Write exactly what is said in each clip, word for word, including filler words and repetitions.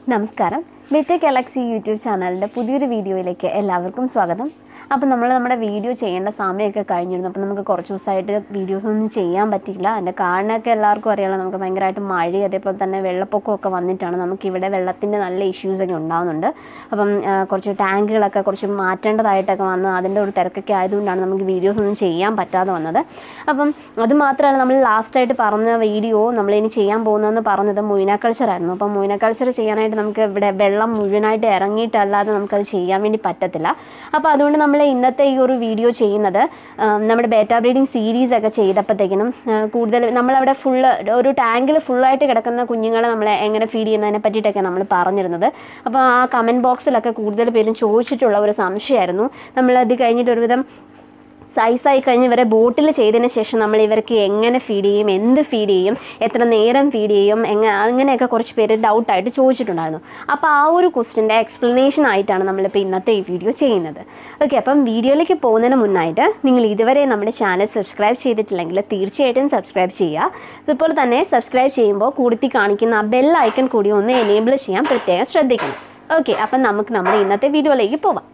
നമസ്കാരം betta Galaxy YouTube ചാനലിൻ്റെ പുതിയൊരു വീഡിയോയിലേക്ക് എല്ലാവർക്കും സ്വാഗതം. അപ്പോൾ നമ്മൾ നമ്മുടെ വീഡിയോ ചെയ്യേണ്ട സമയമൊക്കെ കഴിഞ്ഞിരുന്നു. അപ്പോൾ നമുക്ക് കുറച്ച് ദിവസമായിട്ട് വീഡിയോസൊന്നും ചെയ്യാൻ പറ്റിയില്ല. അതിൻ്റെ കാരണമൊക്കെ എല്ലാവർക്കും അറിയാമല്ലോ, നമുക്ക് ഭയങ്കരമായിട്ട് മഴ അതേപോലെ തന്നെ വെള്ളപ്പൊക്കമൊക്കെ വന്നിട്ടാണ് നമുക്കിവിടെ വെള്ളത്തിൻ്റെ നല്ല ഇഷ്യൂസൊക്കെ ഉണ്ടാകുന്നുണ്ട്. അപ്പം കുറച്ച് ടാങ്കുകളൊക്കെ കുറച്ച് മാറ്റേണ്ടതായിട്ടൊക്കെ വന്ന് അതിൻ്റെ ഒരു തിരക്കൊക്കെ ആയതുകൊണ്ടാണ് നമുക്ക് വീഡിയോസൊന്നും ചെയ്യാൻ പറ്റാതെ വന്നത്. അപ്പം അത് മാത്രമല്ല, നമ്മൾ ലാസ്റ്റായിട്ട് പറഞ്ഞ വീഡിയോ നമ്മളിനി ചെയ്യാൻ പോകുന്നതെന്ന് പറഞ്ഞത് മൊയ്ന കൾച്ചറായിരുന്നു. അപ്പം മൊയ്ന കൾച്ചർ ചെയ്യാനായിട്ട് നമുക്ക് ഇവിടെ വെള്ളം മുഴുവനായിട്ട് ഇറങ്ങിയിട്ടല്ലാതെ നമുക്കത് ചെയ്യാൻ വേണ്ടി പറ്റത്തില്ല. അപ്പോൾ അതുകൊണ്ട് നമ്മൾ ഇന്നത്തെ ഈ ഒരു വീഡിയോ ചെയ്യുന്നത് നമ്മുടെ ബേറ്റ ബ്രീഡിങ് സീരീസൊക്കെ ചെയ്തപ്പോഴത്തേക്കിനും കൂടുതൽ നമ്മളവിടെ ഫുള്ള് ഒരു ടാങ്കിൽ ഫുള്ളായിട്ട് കിടക്കുന്ന കുഞ്ഞുങ്ങളെ നമ്മൾ എങ്ങനെ ഫീഡ് ചെയ്യുന്നതിനെ പറ്റിയിട്ടൊക്കെ നമ്മൾ പറഞ്ഞിരുന്നത്. അപ്പോൾ ആ കമൻറ്റ് ബോക്സിലൊക്കെ കൂടുതൽ പേരും ചോദിച്ചിട്ടുള്ള ഒരു സംശയമായിരുന്നു. നമ്മളത് കഴിഞ്ഞിട്ട് ഒരുവിധം സൈസായി കഴിഞ്ഞ് ഇവരെ ബോട്ടിൽ ചെയ്തതിന് ശേഷം നമ്മൾ ഇവർക്ക് എങ്ങനെ ഫീഡ് ചെയ്യും, എന്ത് ഫീഡ് ചെയ്യും, എത്ര നേരം ഫീഡ് ചെയ്യും, എങ്ങനെ അങ്ങനെയൊക്കെ കുറച്ച് പേര് ഡൗട്ടായിട്ട് ചോദിച്ചിട്ടുണ്ടായിരുന്നു. അപ്പോൾ ആ ഒരു ക്വസ്റ്റ്യൻ്റെ എക്സ്പ്ലനേഷൻ ആയിട്ടാണ് നമ്മളിപ്പോൾ ഇന്നത്തെ ഈ വീഡിയോ ചെയ്യുന്നത്. ഓക്കെ, അപ്പം വീഡിയോയിലേക്ക് പോകുന്നതിന് മുന്നായിട്ട് നിങ്ങൾ ഇതുവരെ നമ്മുടെ ചാനൽ സബ്സ്ക്രൈബ് ചെയ്തിട്ടില്ലെങ്കിൽ തീർച്ചയായിട്ടും സബ്സ്ക്രൈബ് ചെയ്യുക. അതുപോലെ തന്നെ സബ്സ്ക്രൈബ് ചെയ്യുമ്പോൾ കൂടി കാണിക്കുന്ന ആ ബെൽ ഐക്കൺ കൂടി ഒന്ന് എനേബിൾ ചെയ്യാൻ പ്രത്യേകം ശ്രദ്ധിക്കണം. ഓക്കെ, അപ്പം നമുക്ക് നമ്മുടെ ഇന്നത്തെ വീഡിയോയിലേക്ക് പോവാം.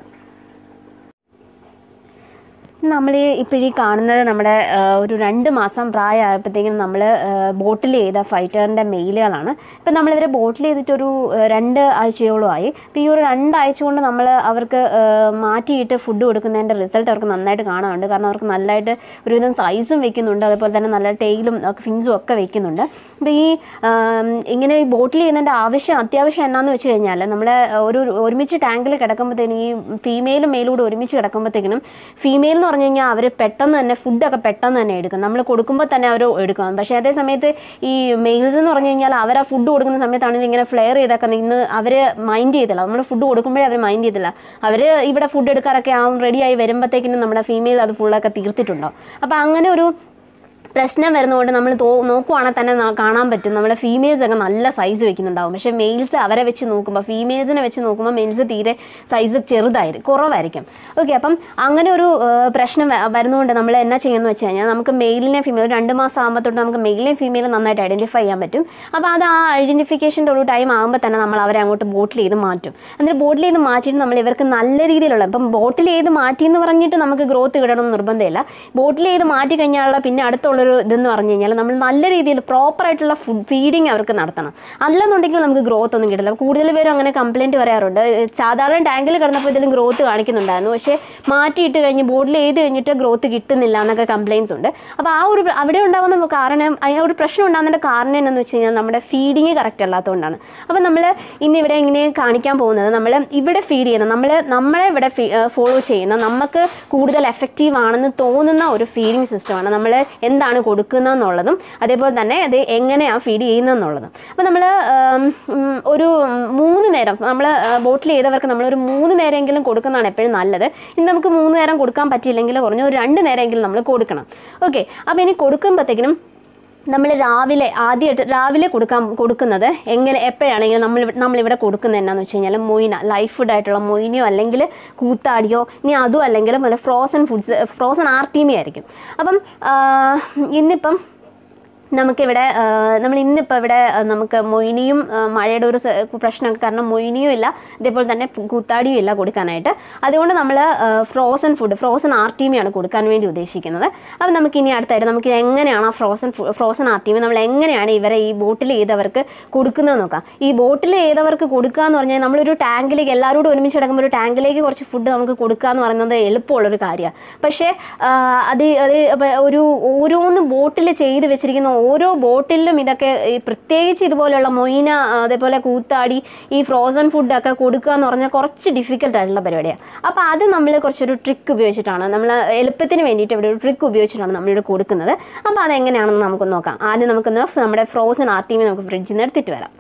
നമ്മൾ ഇപ്പോൾ ഈ കാണുന്നത് നമ്മുടെ ഒരു രണ്ട് മാസം പ്രായമായപ്പോഴത്തേക്കും നമ്മൾ ബോട്ടിൽ ചെയ്ത ഫൈറ്ററിൻ്റെ മെയിലുകളാണ്. ഇപ്പം നമ്മളിവരെ ബോട്ടിൽ ചെയ്തിട്ടൊരു രണ്ട് ആഴ്ചയോളമായി. ഇപ്പോൾ ഈ ഒരു രണ്ടാഴ്ച കൊണ്ട് നമ്മൾ അവർക്ക് മാറ്റിയിട്ട് ഫുഡ് കൊടുക്കുന്നതിൻ്റെ റിസൾട്ട് അവർക്ക് നന്നായിട്ട് കാണാറുണ്ട്. കാരണം അവർക്ക് നല്ലതായിട്ട് ഒരുവിധം സൈസും വെക്കുന്നുണ്ട്, അതുപോലെ തന്നെ നല്ല ടെയിലും ഫിൻസും ഒക്കെ വെക്കുന്നുണ്ട്. അപ്പോൾ ഈ ഇങ്ങനെ ഈ ബോട്ടിൽ ചെയ്യുന്നതിൻ്റെ ആവശ്യം അത്യാവശ്യം എന്നാന്ന് വെച്ച് കഴിഞ്ഞാൽ നമ്മുടെ ഒരു ഒരുമിച്ച് ടാങ്കിൽ കിടക്കുമ്പോഴത്തേനും ഈ ഫീമെയിലും മെയിലും കൂടെ ഒരുമിച്ച് കിടക്കുമ്പോഴത്തേക്കിനും ഫീമെയിൽ എന്ന് പറഞ്ഞു കഴിഞ്ഞാൽ അവർ പെട്ടെന്ന് തന്നെ ഫുഡൊക്കെ പെട്ടെന്ന് തന്നെ എടുക്കും. നമ്മൾ കൊടുക്കുമ്പോൾ തന്നെ അവർ എടുക്കും. പക്ഷേ അതേ സമയത്ത് ഈ മെയിൽസ് എന്ന് പറഞ്ഞു കഴിഞ്ഞാൽ അവർ ആ ഫുഡ് കൊടുക്കുന്ന സമയത്താണെങ്കിൽ ഇങ്ങനെ ഫ്ലെയർ ചെയ്തൊക്കെ നിന്ന് അവർ മൈൻഡ് ചെയ്തില്ല. നമ്മൾ ഫുഡ് കൊടുക്കുമ്പോഴേ അവർ മൈൻഡ് ചെയ്തില്ല. അവർ ഇവിടെ ഫുഡ് എടുക്കാറൊക്കെ ആ റെഡിയായി വരുമ്പോഴത്തേക്കിനും നമ്മുടെ ഫീമെയിൽ അത് ഫുള്ളൊക്കെ തീർത്തിട്ടുണ്ടാവും. അപ്പോൾ അങ്ങനെ ഒരു പ്രശ്നം വരുന്നതുകൊണ്ട് നമ്മൾ തോ നോക്കുവാണെങ്കിൽ തന്നെ കാണാൻ പറ്റും നമ്മുടെ ഫീമെയിൽസൊക്കെ നല്ല സൈസ് വെക്കുന്നുണ്ടാവും. പക്ഷേ മെയിൽസ് അവരെ വെച്ച് നോക്കുമ്പോൾ ഫീമെയിൽസിനെ വെച്ച് നോക്കുമ്പോൾ മെയിൽസ് തീരെ സൈസ് ചെറുതായിരിക്കും, കുറവായിരിക്കും. ഓക്കെ, അപ്പം അങ്ങനെ ഒരു പ്രശ്നം വരുന്നതുകൊണ്ട് നമ്മൾ എന്നാ ചെയ്യുന്നത് വെച്ച് കഴിഞ്ഞാൽ നമുക്ക് മെയിലിനെ ഫീമെയിൽ ഒരു രണ്ട് മാസം ആകുമ്പോൾ തൊട്ട് നമുക്ക് മെയിലിനെ ഫീമെയിലും നന്നായിട്ട് ഐഡൻറ്റിഫൈ ചെയ്യാൻ പറ്റും. അപ്പോൾ അത് ആ ഐഡൻറ്റിഫിക്കേഷൻ്റെ ഒരു ടൈം ആകുമ്പോൾ തന്നെ നമ്മൾ അവരെ അങ്ങോട്ട് ബോട്ടിൽ ചെയ്ത് മാറ്റും. എന്നിട്ട് ബോട്ടിൽ ചെയ്ത് മാറ്റിയിട്ട് നമ്മൾ ഇവർക്ക് നല്ല രീതിയിലുള്ള ഇപ്പം ബോട്ടിൽ ചെയ്ത് മാറ്റി എന്ന് പറഞ്ഞിട്ട് നമുക്ക് ഗ്രോത്ത് കിട്ടണമെന്ന് നിർബന്ധമില്ല. ബോട്ടിൽ ചെയ്ത് മാറ്റി കഴിഞ്ഞാലുള്ള പിന്നെ അടുത്തുള്ള ഒരു ഇതെന്ന് പറഞ്ഞു കഴിഞ്ഞാൽ നമ്മൾ നല്ല രീതിയിൽ പ്രോപ്പറായിട്ടുള്ള ഫുഡ് ഫീഡിങ് അവർക്ക് നടത്തണം. അല്ലെന്നുണ്ടെങ്കിൽ നമുക്ക് ഗ്രോത്ത് ഒന്നും കിട്ടില്ല. കൂടുതൽ പേരും അങ്ങനെ കംപ്ലയിൻറ്റ് പറയാറുണ്ട്. സാധാരണ ടാങ്കിൽ കിടന്നപ്പോൾ ഇതിലും ഗ്രോത്ത് കാണിക്കുന്നുണ്ടായിരുന്നു, പക്ഷേ മാറ്റിയിട്ട് കഴിഞ്ഞ് ബോട്ടിൽ ചെയ്ത് കഴിഞ്ഞിട്ട് ഗ്രോത്ത് കിട്ടുന്നില്ല എന്നൊക്കെ കംപ്ലയിൻസ് ഉണ്ട്. അപ്പോൾ ആ ഒരു അവിടെ ഉണ്ടാകുന്ന കാരണം ആ ഒരു പ്രശ്നം ഉണ്ടാകുന്നതിൻ്റെ കാരണം എന്താണെന്ന് വെച്ച് കഴിഞ്ഞാൽ നമ്മുടെ ഫീഡിങ് കറക്റ്റ് അല്ലാത്തതുകൊണ്ടാണ്. അപ്പോൾ നമ്മൾ ഇന്നിവിടെ ഇങ്ങനെ കാണിക്കാൻ പോകുന്നത് നമ്മൾ ഇവിടെ ഫീഡ് ചെയ്യുന്ന നമ്മൾ നമ്മളെ ഇവിടെ ഫോളോ ചെയ്യുന്ന നമുക്ക് കൂടുതൽ എഫക്റ്റീവ് ആണെന്ന് തോന്നുന്ന ഒരു ഫീഡിങ് സിസ്റ്റമാണ്. നമ്മൾ എന്താണ് കൊടുക്കുന്നതെന്നുള്ളതും അതേപോലെ തന്നെ അത് എങ്ങനെയാണ് ഫീഡ് ചെയ്യുന്നതെന്നുള്ളതും. അപ്പോൾ നമ്മൾ ഒരു മൂന്ന് നേരം നമ്മൾ ബോട്ടിൽ ചെയ്തവർക്ക് നമ്മളൊരു മൂന്ന് നേരമെങ്കിലും കൊടുക്കുന്നതാണ് എപ്പോഴും നല്ലത്. ഇനി നമുക്ക് മൂന്ന് നേരം കൊടുക്കാൻ പറ്റിയില്ലെങ്കിൽ കുറഞ്ഞ ഒരു രണ്ട് നേരമെങ്കിലും നമ്മൾ കൊടുക്കണം. ഓക്കെ, അപ്പോൾ ഇനി കൊടുക്കുമ്പോഴത്തേക്കിനും നമ്മൾ രാവിലെ ആദ്യമായിട്ട് രാവിലെ കൊടുക്കാൻ കൊടുക്കുന്നത് എങ്ങനെ എപ്പോഴാണെങ്കിലും നമ്മൾ നമ്മളിവിടെ കൊടുക്കുന്നത് എന്നാന്ന് വെച്ച് കഴിഞ്ഞാൽ മൊയ്ന ലൈഫ് ഫുഡായിട്ടുള്ള മൊയ്നയോ അല്ലെങ്കിൽ കൂത്താടിയോ, ഇനി അതും അല്ലെങ്കിൽ നല്ല ഫ്രോസൺ ഫുഡ്സ് ഫ്രോസൺ ആർട്ടീമി ആയിരിക്കും. അപ്പം ഇന്നിപ്പം നമുക്കിവിടെ നമ്മൾ ഇന്നിപ്പോൾ ഇവിടെ നമുക്ക് മൊയ്നിയും മഴയുടെ ഒരു പ്രശ്നമൊക്കെ കാരണം മൊയ്നിയും ഇല്ല, അതേപോലെ തന്നെ കൂത്താടിയും ഇല്ല കൊടുക്കാനായിട്ട്. അതുകൊണ്ട് നമ്മൾ ഫ്രോസൺ ഫുഡ് ഫ്രോസൺ ആർട്ടീമിയാണ് കൊടുക്കാൻ വേണ്ടി ഉദ്ദേശിക്കുന്നത്. അപ്പോൾ നമുക്കിനി അടുത്തായിട്ട് നമുക്ക് എങ്ങനെയാണ് ആ ഫ്രോസൺ ഫ്രോസൺ ആർട്ടീമി നമ്മൾ എങ്ങനെയാണ് ഇവരെ ഈ ബോട്ടിൽ ചെയ്തവർക്ക് കൊടുക്കുന്നത് നോക്കാം. ഈ ബോട്ടിൽ ചെയ്തവർക്ക് കൊടുക്കുക എന്ന് പറഞ്ഞാൽ നമ്മളൊരു ടാങ്കിലേക്ക് എല്ലാവരോടും ഒരുമിച്ച് കിടക്കുമ്പോൾ ഒരു ടാങ്കിലേക്ക് കുറച്ച് ഫുഡ് നമുക്ക് കൊടുക്കുക എന്ന് പറയുന്നത് എളുപ്പമുള്ളൊരു കാര്യമാണ്. പക്ഷേ അത് അത് ഒരു ഓരോന്ന് ബോട്ടിൽ ചെയ്ത് വെച്ചിരിക്കുന്ന ഓരോ ബോട്ടിലും ഇതൊക്കെ പ്രത്യേകിച്ച് ഇതുപോലെയുള്ള മൊയ്ന അതേപോലെ കൂത്താടി ഈ ഫ്രോസൺ ഫുഡൊക്കെ കൊടുക്കുക എന്ന് പറഞ്ഞാൽ കുറച്ച് ഡിഫിക്കൽട്ടായിട്ടുള്ള പരിപാടിയാണ്. അപ്പോൾ അത് നമ്മൾ കുറച്ചൊരു ട്രിക്ക് ഉപയോഗിച്ചിട്ടാണ് നമ്മൾ എളുപ്പത്തിന് വേണ്ടിയിട്ട് ഇവിടെ ഒരു ട്രിക്ക് ഉപയോഗിച്ചിട്ടാണ് നമ്മളിവിടെ കൊടുക്കുന്നത്. അപ്പോൾ അതെങ്ങനെയാണെന്ന് നമുക്ക് നോക്കാം. ആദ്യം നമുക്കൊന്ന് നമ്മുടെ ഫ്രോസൺ ആർട്ടീമി നമുക്ക് ഫ്രിഡ്ജിൽ നിന്ന് എടുത്തിട്ട് വരാം.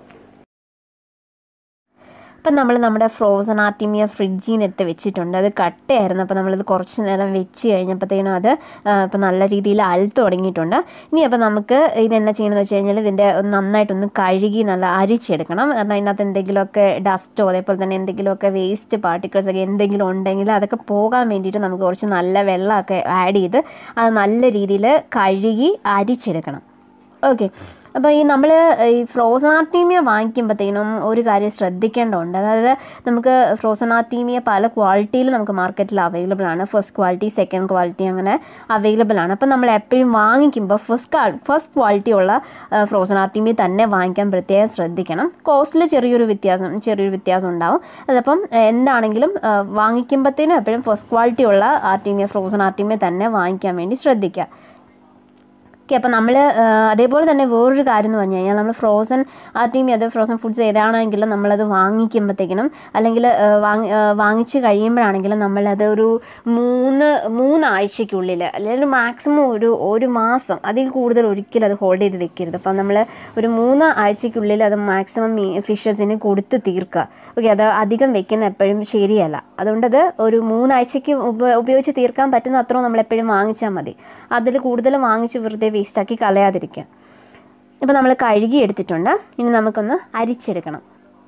അപ്പം നമ്മൾ നമ്മുടെ ഫ്രോസൺ ആർട്ടീമിയ ഫ്രിഡ്ജിൽ നിന്ന് എടുത്ത് വെച്ചിട്ടുണ്ട്. അത് കട്ടയായിരുന്നു. അപ്പോൾ നമ്മളിത് കുറച്ച് നേരം വെച്ച് കഴിഞ്ഞപ്പോഴത്തേനും അത് ഇപ്പം നല്ല രീതിയിൽ അലുത്ത് തുടങ്ങിയിട്ടുണ്ട്. ഇനി അപ്പോൾ നമുക്ക് ഇതെന്നാ ചെയ്യണമെന്ന് വെച്ച് കഴിഞ്ഞാൽ ഇതിൻ്റെ നന്നായിട്ടൊന്ന് കഴുകി നല്ല അരിച്ചെടുക്കണം. കാരണം അതിനകത്ത് എന്തെങ്കിലുമൊക്കെ ഡസ്റ്റോ അതേപോലെ തന്നെ എന്തെങ്കിലുമൊക്കെ വേസ്റ്റ് പാർട്ടിക്കിൾസൊക്കെ എന്തെങ്കിലും ഉണ്ടെങ്കിൽ അതൊക്കെ പോകാൻ വേണ്ടിയിട്ട് നമുക്ക് കുറച്ച് നല്ല വെള്ളമൊക്കെ ആഡ് ചെയ്ത് അത് നല്ല രീതിയിൽ കഴുകി അരിച്ചെടുക്കണം. ഓക്കെ, അപ്പോൾ ഈ നമ്മൾ ഈ ഫ്രോസൺ ആർട്ടീമിയ വാങ്ങിക്കുമ്പോഴത്തേനും ഒരു കാര്യം ശ്രദ്ധിക്കേണ്ടതുണ്ട്. അതായത് നമുക്ക് ഫ്രോസൺ ആർട്ടീമിയ പല ക്വാളിറ്റിയിൽ നമുക്ക് മാർക്കറ്റിൽ അവൈലബിൾ ആണ്. ഫസ്റ്റ് ക്വാളിറ്റി, സെക്കൻഡ് ക്വാളിറ്റി അങ്ങനെ അവൈലബിൾ ആണ്. അപ്പോൾ നമ്മൾ എപ്പോഴും വാങ്ങിക്കുമ്പോൾ ഫസ്റ്റ് ഫസ്റ്റ് ക്വാളിറ്റി ഉള്ള ഫ്രോസൺ ആർട്ടീമിയ തന്നെ വാങ്ങിക്കാൻ പ്രത്യേകം ശ്രദ്ധിക്കണം. കോസ്റ്റിൽ ചെറിയൊരു വ്യത്യാസം ചെറിയൊരു വ്യത്യാസം ഉണ്ടാവും. അതപ്പം എന്താണെങ്കിലും വാങ്ങിക്കുമ്പോഴത്തേനും എപ്പോഴും ഫസ്റ്റ് ക്വാളിറ്റി ഉള്ള ആർട്ടീമിയ ഫ്രോസൺ ആർട്ടീമിയ തന്നെ വാങ്ങിക്കാൻ വേണ്ടി ശ്രദ്ധിക്കുക. ഓക്കെ, അപ്പോൾ നമ്മൾ അതേപോലെ തന്നെ വേറൊരു കാര്യം എന്ന് പറഞ്ഞു കഴിഞ്ഞാൽ നമ്മൾ ഫ്രോസൺ ആർട്ടീമിയ അത് ഫ്രോസൺ ഫുഡ്സ് ഏതാണെങ്കിലും നമ്മളത് വാങ്ങിക്കുമ്പോഴത്തേക്കിനും അല്ലെങ്കിൽ വാങ്ങി വാങ്ങിച്ച് കഴിയുമ്പോഴാണെങ്കിലും നമ്മളത് ഒരു മൂന്ന് മൂന്നാഴ്ചയ്ക്കുള്ളിൽ അല്ലെങ്കിൽ മാക്സിമം ഒരു ഒരു മാസം അതിൽ കൂടുതൽ ഒരിക്കലും അത് ഹോൾഡ് ചെയ്ത് വെക്കരുത്. അപ്പം നമ്മൾ ഒരു മൂന്ന് ആഴ്ചയ്ക്കുള്ളിൽ അത് മാക്സിമം ഫിഷസിന് കൊടുത്ത് തീർക്കുക. ഓക്കെ, അത് അധികം വെക്കുന്ന എപ്പോഴും ശരിയല്ല. അതുകൊണ്ടത് ഒരു മൂന്നാഴ്ചയ്ക്ക് ഉപ ഉപയോഗിച്ച് തീർക്കാൻ പറ്റുന്ന അത്രയും നമ്മളെപ്പോഴും വാങ്ങിച്ചാൽ മതി. അതിൽ കൂടുതൽ വാങ്ങിച്ച് വെറുതെ വേസ്റ്റാക്കി കളയാതിരിക്കുക. ഇപ്പോൾ നമ്മൾ കഴുകി എടുത്തിട്ടുണ്ട്. ഇനി നമുക്കൊന്ന് അരിച്ചെടുക്കണം.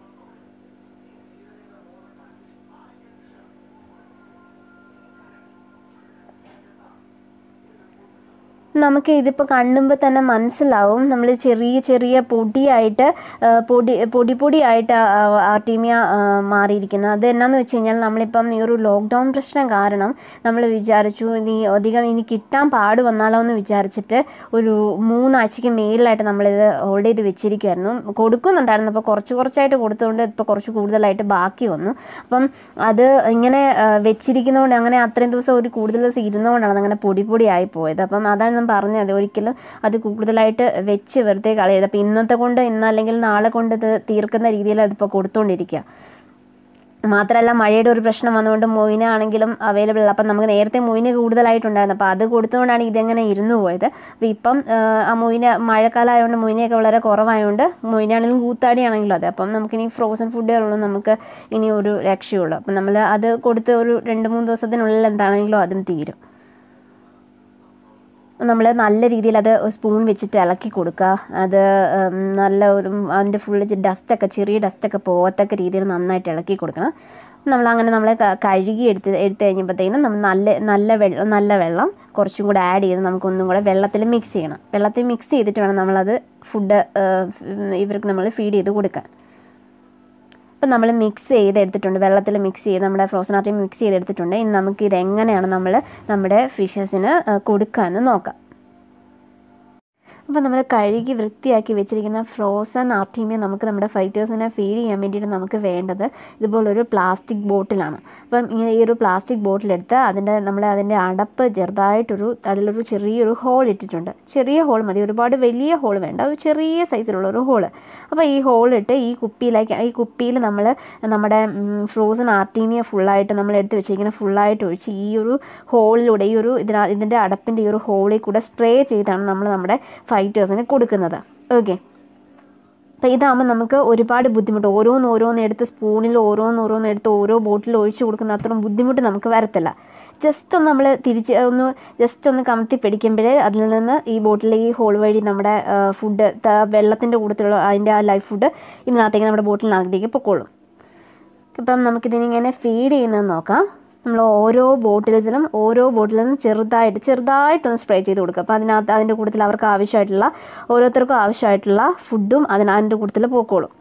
നമുക്ക് ഇതിപ്പോൾ കാണുമ്പോൾ തന്നെ മനസ്സിലാവും നമ്മൾ ചെറിയ ചെറിയ പൊടിയായിട്ട് പൊടി പൊടി പൊടിയായിട്ട് ആർട്ടീമിയ മാറിയിരിക്കുന്നത്. അത് എന്നാന്ന് വെച്ച് കഴിഞ്ഞാൽ നമ്മളിപ്പം ഈ ഒരു ലോക്ക്ഡൗൺ പ്രശ്നം കാരണം നമ്മൾ വിചാരിച്ചു ഇനി അധികം ഇനി കിട്ടാൻ പാട് വന്നാലോ എന്ന് വിചാരിച്ചിട്ട് ഒരു മൂന്നാഴ്ചയ്ക്ക് മേളിലായിട്ട് നമ്മളിത് ഹോൾഡ് ചെയ്ത് വെച്ചിരിക്കുമായിരുന്നു. കൊടുക്കുന്നുണ്ടായിരുന്നു. അപ്പോൾ കുറച്ച് കുറച്ചായിട്ട് കൊടുത്തുകൊണ്ട് ഇപ്പോൾ കുറച്ച് കൂടുതലായിട്ട് ബാക്കി വന്നു. അപ്പം അത് ഇങ്ങനെ വെച്ചിരിക്കുന്നതുകൊണ്ട് അങ്ങനെ അത്രയും ദിവസം ഒരു കൂടുതൽ ദിവസം ഇരുന്നുകൊണ്ടാണ് അതങ്ങനെ പൊടി പൊടിയായി പോയത്. അപ്പം അതാണ് ഞാൻ പറഞ്ഞത്, ഒരിക്കലും അത് കൂടുതലായിട്ട് വെച്ച് വെറുതെ കളയരുത്. അപ്പോൾ ഇന്നത്തെ കൊണ്ട് ഇന്ന് അല്ലെങ്കിൽ നാളെ കൊണ്ട് ഇത് തീർക്കുന്ന രീതിയിൽ അതിപ്പോൾ കൊടുത്തുകൊണ്ടിരിക്കുക. മാത്രമല്ല മഴയുടെ ഒരു പ്രശ്നം വന്നുകൊണ്ട് മൊയിന ആണെങ്കിലും അവൈലബിൾ അല്ല. അപ്പം നമുക്ക് നേരത്തെ മൊയിന കൂടുതലായിട്ടുണ്ടായിരുന്നു. അപ്പോൾ അത് കൊടുത്തുകൊണ്ടാണ് ഇതെങ്ങനെ ഇരുന്ന് പോയത്. അപ്പോൾ ഇപ്പം ആ മൊയിന മഴക്കാലം ആയതുകൊണ്ട് മൊയിനയൊക്കെ വളരെ കുറവായതുകൊണ്ട് മൊയിനാണെങ്കിലും കൂത്താടിയാണെങ്കിലും അതെ. അപ്പം നമുക്കിനി ഫ്രോസൺ ഫുഡുകളുള്ളൂ നമുക്ക് ഇനി ഒരു രക്ഷയുള്ളൂ. അപ്പം നമ്മൾ അത് കൊടുത്ത് ഒരു രണ്ട് മൂന്ന് ദിവസത്തിനുള്ളിൽ എന്താണെങ്കിലും അതും തീരും. നമ്മൾ നല്ല രീതിയിൽ അത് സ്പൂൺ വെച്ചിട്ട് ഇളക്കി കൊടുക്കുക. അത് നല്ല ഒരു അതിൻ്റെ ഫുള്ള് ഡസ്റ്റൊക്കെ ചെറിയ ഡസ്റ്റൊക്കെ പോകത്തക്ക രീതിയിൽ നന്നായിട്ട് ഇളക്കി കൊടുക്കണം. നമ്മളങ്ങനെ നമ്മൾ കഴുകി എടുത്ത് എടുത്ത് കഴിഞ്ഞപ്പോഴത്തേനും നമ്മൾ നല്ല നല്ല വെള്ളം നല്ല വെള്ളം കുറച്ചും കൂടെ ആഡ് ചെയ്ത് നമുക്കൊന്നും കൂടെ വെള്ളത്തിൽ മിക്സ് ചെയ്യണം. വെള്ളത്തിൽ മിക്സ് ചെയ്തിട്ട് വേണം നമ്മളത് ഫുഡ് ഇവർക്ക് നമ്മൾ ഫീഡ് ചെയ്ത് കൊടുക്കാൻ. ഇപ്പം നമ്മൾ മിക്സ് ചെയ്തെടുത്തിട്ടുണ്ട്, വെള്ളത്തിൽ മിക്സ് ചെയ്ത് നമ്മുടെ ഫ്രോസൺ ആർട്ടീമിയ മിക്സ് ചെയ്തെടുത്തിട്ടുണ്ട്. ഇനി നമുക്ക് ഇതെങ്ങനെയാണ് നമ്മൾ നമ്മുടെ ഫിഷസിന് കൊടുക്കാമെന്ന് നോക്കാം. അപ്പോൾ നമ്മൾ കഴുകി വൃത്തിയാക്കി വെച്ചിരിക്കുന്ന ഫ്രോസൺ ആർട്ടീമിയ നമുക്ക് നമ്മുടെ ഫൈറ്റേഴ്സിനെ ഫീഡ് ചെയ്യാൻ വേണ്ടിയിട്ട് നമുക്ക് വേണ്ടത് ഇതുപോലൊരു പ്ലാസ്റ്റിക് ബോട്ടിലാണ്. അപ്പം ഇങ്ങനെ ഈ ഒരു പ്ലാസ്റ്റിക് ബോട്ടിലെടുത്ത് അതിൻ്റെ നമ്മൾ അതിൻ്റെ അടപ്പ് ചെറുതായിട്ടൊരു അതിലൊരു ചെറിയൊരു ഹോൾ ഇട്ടിട്ടുണ്ട്. ചെറിയ ഹോൾ മതി, ഒരുപാട് വലിയ ഹോൾ വേണ്ട, ഒരു ചെറിയ സൈസിലുള്ള ഒരു ഹോള്. അപ്പോൾ ഈ ഹോളിട്ട് ഈ കുപ്പിയിലേക്ക് ഈ കുപ്പിയിൽ നമ്മൾ നമ്മുടെ ഫ്രോസൺ ആർട്ടീമിയ ഫുള്ളായിട്ട് നമ്മൾ എടുത്ത് വെച്ചിരിക്കുന്ന ഫുള്ളായിട്ട് ഒഴിച്ച് ഈ ഒരു ഹോളിലൂടെ ഈ ഒരു ഇതിന ഇതിൻ്റെ അടപ്പിൻ്റെ ഈ ഒരു ഹോളിൽ കൂടെ സ്പ്രേ ചെയ്താണ് നമ്മൾ നമ്മുടെ ഫൈറ്റേഴ്സിന് കൊടുക്കുന്നത്. ഓക്കെ, അപ്പോൾ ഇതാകുമ്പോൾ നമുക്ക് ഒരുപാട് ബുദ്ധിമുട്ട് ഓരോന്ന് ഓരോന്ന് എടുത്ത് സ്പൂണിൽ ഓരോന്ന് ഓരോന്ന് എടുത്ത് ഓരോ ബോട്ടിൽ ഒഴിച്ച് കൊടുക്കുന്ന അത്രയും ബുദ്ധിമുട്ട് നമുക്ക് വരത്തില്ല. ജസ്റ്റ് ഒന്ന് നമ്മൾ തിരിച്ച് ഒന്ന് ജസ്റ്റ് ഒന്ന് കമത്തി പിടിക്കുമ്പോഴേ അതിൽ നിന്ന് ഈ ബോട്ടിലെ ഈ ഹോൾ വഴി നമ്മുടെ ഫുഡ് വെള്ളത്തിൻ്റെ കൂട്ടത്തിലുള്ള അതിൻ്റെ ആ ലൈഫ് ഫുഡ് ഇതിനകത്തേക്ക് നമ്മുടെ ബോട്ടിലിനകത്തേക്ക് പൊക്കോളും. ഇപ്പം നമുക്കിതിനിങ്ങനെ ഫീഡ് ചെയ്യുന്നത് നോക്കാം. നമ്മൾ ഓരോ ബോട്ടിൽസിനും ഓരോ ബോട്ടിലും ചെറുതായിട്ട് ചെറുതായിട്ടൊന്ന് സ്പ്രേ ചെയ്ത് കൊടുക്കുക. അപ്പോൾ അതിനകത്ത് അതിൻ്റെ കൂട്ടത്തിൽ അവർക്ക് ആവശ്യമായിട്ടുള്ള ഓരോരുത്തർക്കും ആവശ്യമായിട്ടുള്ള ഫുഡും അതിന് അതിൻ്റെ കൂട്ടത്തിൽ പോക്കോളും.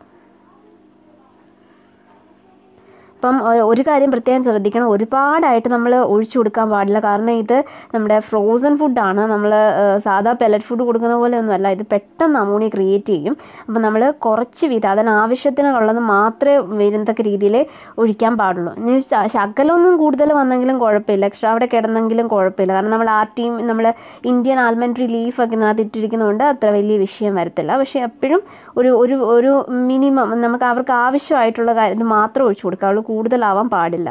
അപ്പം ഒരു കാര്യം പ്രത്യേകം ശ്രദ്ധിക്കണം, ഒരുപാടായിട്ട് നമ്മൾ ഒഴിച്ചു കൊടുക്കാൻ പാടില്ല. കാരണം ഇത് നമ്മുടെ ഫ്രോസൺ ഫുഡാണ്. നമ്മൾ സാധാ പെല്ലറ്റ് ഫുഡ് കൊടുക്കുന്ന പോലെ ഒന്നുമല്ല, ഇത് പെട്ടെന്ന് അമോണിയ ക്രിയേറ്റ് ചെയ്യും. അപ്പം നമ്മൾ കുറച്ച് വീതം അതിന് ആവശ്യത്തിനുള്ളത് മാത്രമേ വരുന്നത്തക്ക രീതിയിൽ ഒഴിക്കാൻ പാടുള്ളൂ. ഇനി ശകലമൊന്നും കൂടുതൽ വന്നെങ്കിലും കുഴപ്പമില്ല, എക്സ്ട്രാ അവിടെ കിടന്നെങ്കിലും കുഴപ്പമില്ല. കാരണം നമ്മൾ ആ ടീം നമ്മൾ ഇന്ത്യൻ ആൽമൻട്രി ലീഫൊക്കെ ഇതിനകത്ത് ഇട്ടിരിക്കുന്നതുകൊണ്ട് അത്ര വലിയ വിഷയം വരത്തില്ല. പക്ഷേ എപ്പോഴും ഒരു ഒരു ഒരു മിനിമം നമുക്ക് അവർക്ക് ആവശ്യമായിട്ടുള്ള കാര്യം ഇത് മാത്രമേ ഒഴിച്ചു കൊടുക്കാവുള്ളൂ, കൂടുതലാവാൻ പാടില്ല.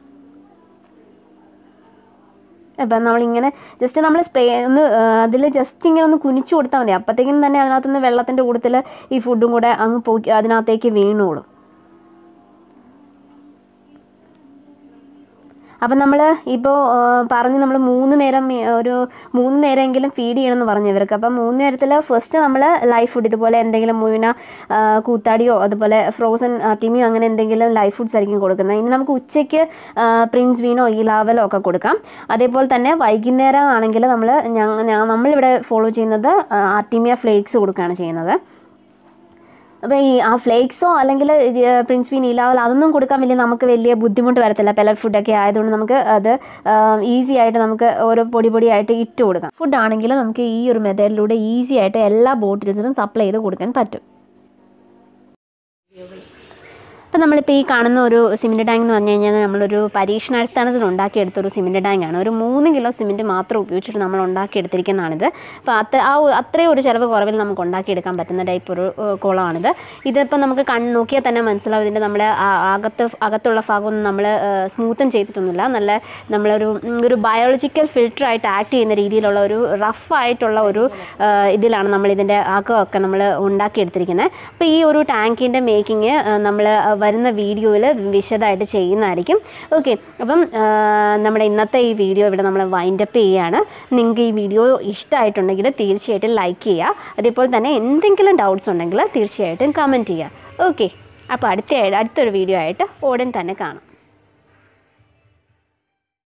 അപ്പം നമ്മളിങ്ങനെ ജസ്റ്റ് നമ്മൾ സ്പ്രേ ഒന്ന് അതിൽ ജസ്റ്റ് ഇങ്ങനെ ഒന്ന് കുനിച്ചു കൊടുത്താൽ മതി. അപ്പോഴത്തേക്കും തന്നെ അതിനകത്തുനിന്ന് വെള്ളത്തിൻ്റെ കൂട്ടത്തിൽ ഈ ഫുഡും കൂടെ അങ്ങ് പോയി അതിനകത്തേക്ക് വീണോളും. അപ്പം നമ്മൾ ഇപ്പോൾ പറഞ്ഞ് നമ്മൾ മൂന്ന് നേരം ഒരു മൂന്ന് നേരമെങ്കിലും ഫീഡ് ചെയ്യണമെന്ന് പറഞ്ഞു ഇവർക്ക്. അപ്പം മൂന്ന് നേരത്തിൽ ഫസ്റ്റ് നമ്മൾ ലൈഫ് ഫുഡ് ഇതുപോലെ എന്തെങ്കിലും മുഴുവന കൂത്താടിയോ അതുപോലെ ഫ്രോസൺ ടിമിയോ അങ്ങനെ എന്തെങ്കിലും ലൈഫ് ഫുഡ്സ് ആയിരിക്കും കൊടുക്കുന്നത്. ഇനി നമുക്ക് ഉച്ചയ്ക്ക് പ്രിൻസ് വീനോ ഈലാവലോ ഒക്കെ കൊടുക്കാം. അതേപോലെ തന്നെ വൈകുന്നേരം ആണെങ്കിൽ നമ്മൾ നമ്മളിവിടെ ഫോളോ ചെയ്യുന്നത് ആർട്ടിമിയ ഫ്ലേക്സ് കൊടുക്കുകയാണ് ചെയ്യുന്നത്. അപ്പോൾ ഈ ആ ഫ്ലേക്സോ അല്ലെങ്കിൽ പ്രിൻസ് വീൻ ഈലാവൽ അതൊന്നും കൊടുക്കാൻ വലിയ നമുക്ക് വലിയ ബുദ്ധിമുട്ട് വരത്തില്ല. പെല്ലറ്റ് ഫുഡൊക്കെ ആയതുകൊണ്ട് നമുക്ക് അത് ഈസി ആയിട്ട് നമുക്ക് ഓരോ പൊടി പൊടിയായിട്ട് ഇട്ട് കൊടുക്കാം. ഫുഡാണെങ്കിൽ നമുക്ക് ഈ ഒരു മെത്തേഡിലൂടെ ഈസി ആയിട്ട് എല്ലാ ബോട്ടിൽസിനും സപ്ലൈ ചെയ്ത് കൊടുക്കാൻ പറ്റും. അപ്പോൾ നമ്മളിപ്പോൾ ഈ കാണുന്ന ഒരു സിമെൻറ്റ് ടാങ്ക് എന്ന് പറഞ്ഞു കഴിഞ്ഞാൽ നമ്മളൊരു പരീക്ഷണാടിസ്ഥാനത്തിൽ ഉണ്ടാക്കിയെടുത്തൊരു സിമെൻറ്റ് ടാങ്കാണ്. ഒരു മൂന്ന് കിലോ സിമെൻറ്റ് മാത്രം ഉപയോഗിച്ചിട്ട് നമ്മൾ ഉണ്ടാക്കിയെടുത്തിരിക്കുന്നതാണിത്. അപ്പോൾ അത്ര ആ അത്രയും ഒരു ചിലവ് കുറവിൽ നമുക്ക് ഉണ്ടാക്കിയെടുക്കാൻ പറ്റുന്ന ടൈപ്പ് ഒരു കുളമാണിത്. ഇതിപ്പോൾ നമുക്ക് കണ്ണ് നോക്കിയാൽ തന്നെ മനസ്സിലാവും. ഇതിൻ്റെ നമ്മുടെ അകത്ത് അകത്തുള്ള ഭാഗമൊന്നും നമ്മൾ സ്മൂത്തും ചെയ്തിട്ടൊന്നുമില്ല. നല്ല നമ്മളൊരു ഒരു ബയോളജിക്കൽ ഫിൽറ്ററായിട്ട് ആക്ട് ചെയ്യുന്ന രീതിയിലുള്ള ഒരു റഫായിട്ടുള്ള ഒരു ഇതിലാണ് നമ്മളിതിൻ്റെ അകമൊക്കെ നമ്മൾ ഉണ്ടാക്കിയെടുത്തിരിക്കുന്നത്. അപ്പോൾ ഈ ഒരു ടാങ്കിൻ്റെ മേക്കിങ് നമ്മൾ വരുന്ന വീഡിയോയിൽ വിശദമായിട്ട് ചെയ്യുന്നതായിരിക്കും. ഓക്കെ, അപ്പം നമ്മുടെ ഇന്നത്തെ ഈ വീഡിയോ ഇവിടെ നമ്മൾ വൈൻഡപ്പ് ചെയ്യുകയാണ്. നിങ്ങൾക്ക് ഈ വീഡിയോ ഇഷ്ടമായിട്ടുണ്ടെങ്കിൽ തീർച്ചയായിട്ടും ലൈക്ക് ചെയ്യുക. അതേപോലെ തന്നെ എന്തെങ്കിലും ഡൗട്ട്സ് ഉണ്ടെങ്കിൽ തീർച്ചയായിട്ടും കമൻറ്റ് ചെയ്യുക. ഓക്കെ, അപ്പോൾ അടുത്ത അടുത്തൊരു വീഡിയോ ആയിട്ട് ഉടൻ തന്നെ കാണാം.